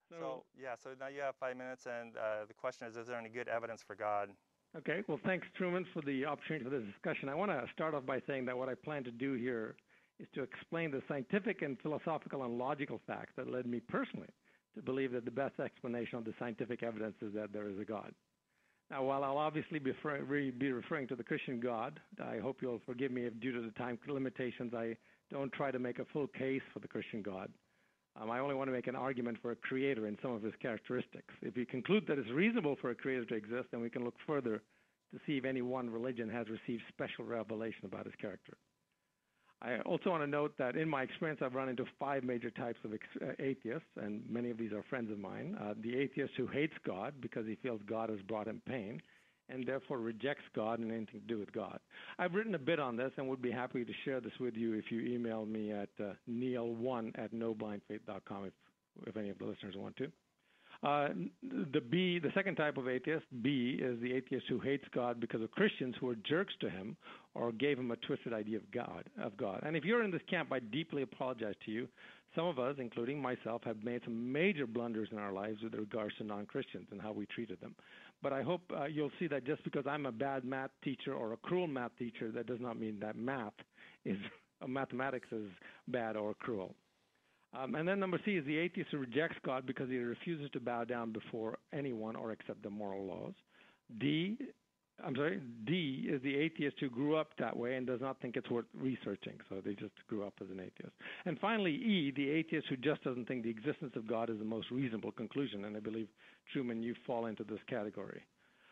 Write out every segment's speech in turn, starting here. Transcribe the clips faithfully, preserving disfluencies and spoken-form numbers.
So, So, yeah, so now you have five minutes, and uh, the question is, is there any good evidence for God? okay, well, thanks, Truman, for the opportunity for this discussion. I want to start off by saying that what I plan to do here is to explain the scientific and philosophical and logical facts that led me personally to believe that the best explanation of the scientific evidence is that there is a God. Now, while I'll obviously be, be referring to the Christian God, I hope you'll forgive me if, due to the time limitations, I don't try to make a full case for the Christian God. Um, I only want to make an argument for a creator in some of his characteristics. If we conclude that it's reasonable for a creator to exist, then we can look further to see if any one religion has received special revelation about his character. I also want to note that in my experience, I've run into five major types of ex- uh, atheists, and many of these are friends of mine. Uh, the atheist who hates God because he feels God has brought him pain and therefore rejects God and anything to do with God. I've written a bit on this and would be happy to share this with you if you email me at uh, neil one at no blind faith dot com if, if any of the listeners want to. Uh, the B, the second type of atheist, B, is the atheist who hates God because of Christians who are jerks to him or gave him a twisted idea of God. Of God. And if you're in this camp, I deeply apologize to you. Some of us, including myself, have made some major blunders in our lives with regards to non-Christians and how we treated them. But I hope uh, you'll see that just because I'm a bad math teacher or a cruel math teacher, that does not mean that math is, uh, mathematics is bad or cruel. Um, and then number C is the atheist who rejects God because he refuses to bow down before anyone or accept the moral laws. D, I'm sorry, D is the atheist who grew up that way and does not think it's worth researching, so they just grew up as an atheist. And finally, E, the atheist who just doesn't think the existence of God is the most reasonable conclusion, and I believe, Truman, you fall into this category.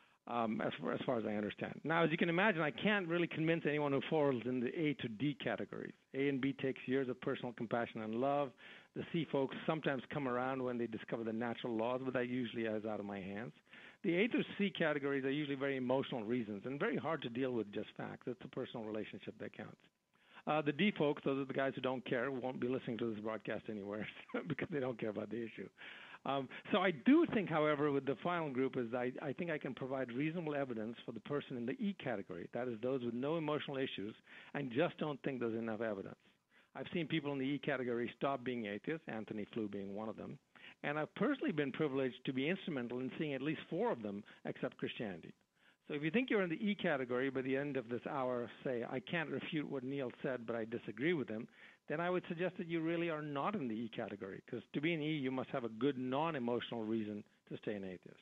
Um, as, far, as far as I understand. Now, as you can imagine, I can't really convince anyone who falls in the A to D categories. A and B takes years of personal compassion and love. The C folks sometimes come around when they discover the natural laws, but that usually is out of my hands. The A to C categories are usually very emotional reasons and very hard to deal with just facts. It's a personal relationship that counts. Uh, the D folks, those are the guys who don't care, won't be listening to this broadcast anywhere because they don't care about the issue. Um, so I do think, however, with the final group is I, I think I can provide reasonable evidence for the person in the E category. That is those with no emotional issues and just don't think there's enough evidence. I've seen people in the E category stop being atheists, Anthony Flew being one of them, and I've personally been privileged to be instrumental in seeing at least four of them accept Christianity. So if you think you're in the E category by the end of this hour, say, I can't refute what Neil said, but I disagree with him, then I would suggest that you really are not in the E category, because to be an E, you must have a good non-emotional reason to stay an atheist.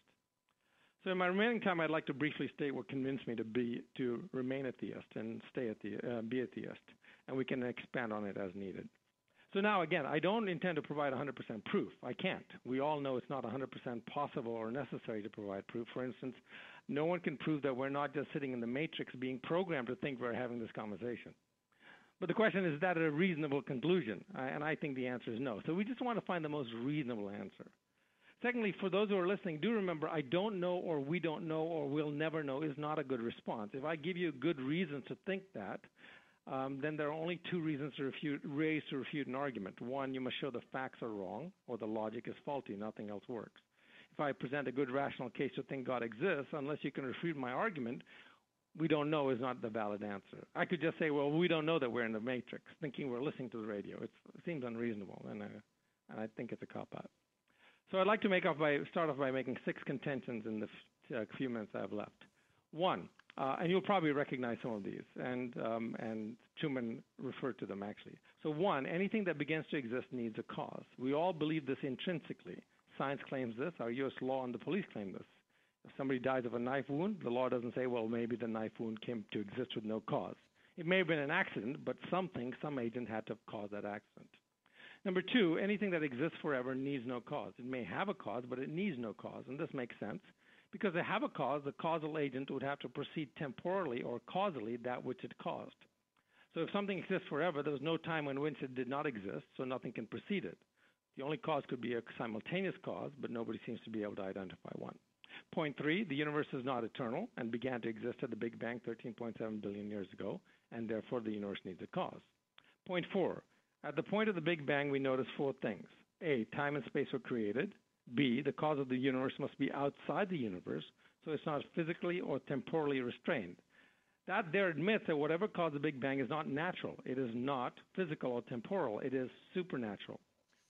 So in my remaining time, I'd like to briefly state what convinced me to be to remain a theist and stay at the uh, be a theist, and we can expand on it as needed. So now, again, I don't intend to provide one hundred percent proof. I can't. We all know it's not one hundred percent possible or necessary to provide proof. For instance, no one can prove that we're not just sitting in the matrix being programmed to think we're having this conversation. But the question is, is that a reasonable conclusion? And I think the answer is no. So we just want to find the most reasonable answer. Secondly, for those who are listening, do remember, I don't know or we don't know or we'll never know is not a good response. If I give you good reasons to think that, um, then there are only two reasons to refute, raised to refute an argument. One, you must show the facts are wrong or the logic is faulty. Nothing else works. If I present a good rational case to think God exists, unless you can refute my argument, we don't know is not the valid answer. I could just say, well, we don't know that we're in the matrix, thinking we're listening to the radio. It's, it seems unreasonable, and, uh, and I think it's a cop-out. So I'd like to make off by, start off by making six contentions in the f- uh, few minutes I have left. One, uh, and you'll probably recognize some of these, and, um, and Truman referred to them actually. So one, anything that begins to exist needs a cause. We all believe this intrinsically. Science claims this, our U S law and the police claim this. If somebody dies of a knife wound, the law doesn't say, well, maybe the knife wound came to exist with no cause. It may have been an accident, but something, some agent had to have caused that accident. Number two, anything that exists forever needs no cause. It may have a cause, but it needs no cause, and this makes sense. Because to have a cause, the causal agent would have to proceed temporally or causally that which it caused. So if something exists forever, there was no time in which it did not exist, so nothing can precede it. The only cause could be a simultaneous cause, but nobody seems to be able to identify one. Point three, the universe is not eternal and began to exist at the Big Bang thirteen point seven billion years ago, and therefore the universe needs a cause. Point four, at the point of the Big Bang, we notice four things. A, time and space were created. B, the cause of the universe must be outside the universe, so it's not physically or temporally restrained. That there admits that whatever caused the Big Bang is not natural. It is not physical or temporal. It is supernatural.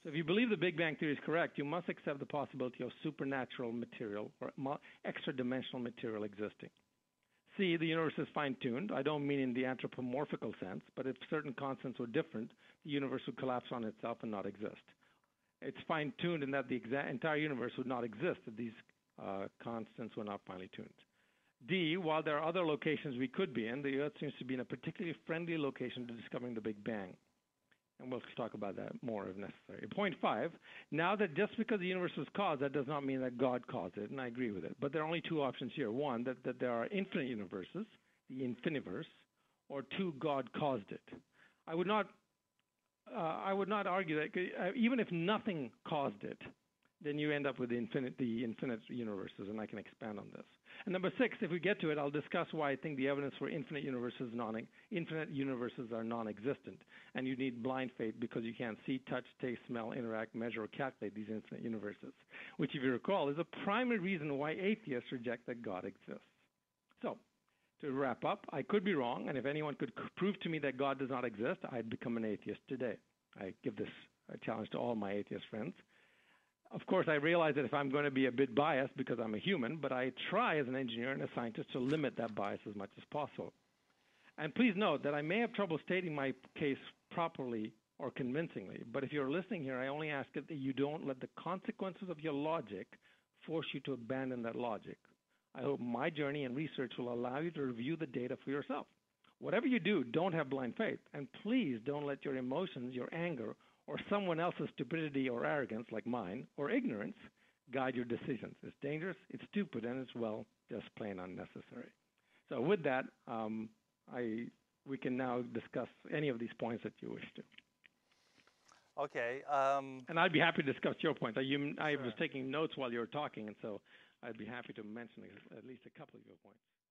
So if you believe the Big Bang Theory is correct, you must accept the possibility of supernatural material or extra-dimensional material existing. C, the universe is fine-tuned. I don't mean in the anthropomorphical sense, but if certain constants were different, the universe would collapse on itself and not exist. It's fine-tuned in that the exa- entire universe would not exist if these uh, constants were not finely tuned. D, while there are other locations we could be in, the Earth seems to be in a particularly friendly location to discovering the Big Bang. And we'll talk about that more if necessary. Point five, now that just because the universe was caused, that does not mean that God caused it, and I agree with it. But there are only two options here. One, that, that there are infinite universes, the infiniverse, or two, God caused it. I would not, uh, I would not argue that, uh, even if nothing caused it, then you end up with the infinite, the infinite universes, and I can expand on this. And number six, if we get to it, I'll discuss why I think the evidence for infinite universes, non, infinite universes are non-existent, and you need blind faith because you can't see, touch, taste, smell, interact, measure, or calculate these infinite universes, which, if you recall, is a primary reason why atheists reject that God exists. So, to wrap up, I could be wrong, and if anyone could prove to me that God does not exist, I'd become an atheist today. I give this a challenge to all my atheist friends. Of course, I realize that if I'm going to be a bit biased because I'm a human, but I try as an engineer and a scientist to limit that bias as much as possible. And please note that I may have trouble stating my case properly or convincingly, but if you're listening here, I only ask that you don't let the consequences of your logic force you to abandon that logic. I hope my journey and research will allow you to review the data for yourself. Whatever you do, don't have blind faith, and please don't let your emotions, your anger, or someone else's stupidity or arrogance like mine, or ignorance, guide your decisions. It's dangerous, it's stupid, and it's, well, just plain unnecessary. So with that, um, I, we can now discuss any of these points that you wish to. Okay. Um, and I'd be happy to discuss your points. I, you, I sure. was taking notes while you were talking, and so I'd be happy to mention at least a couple of your points.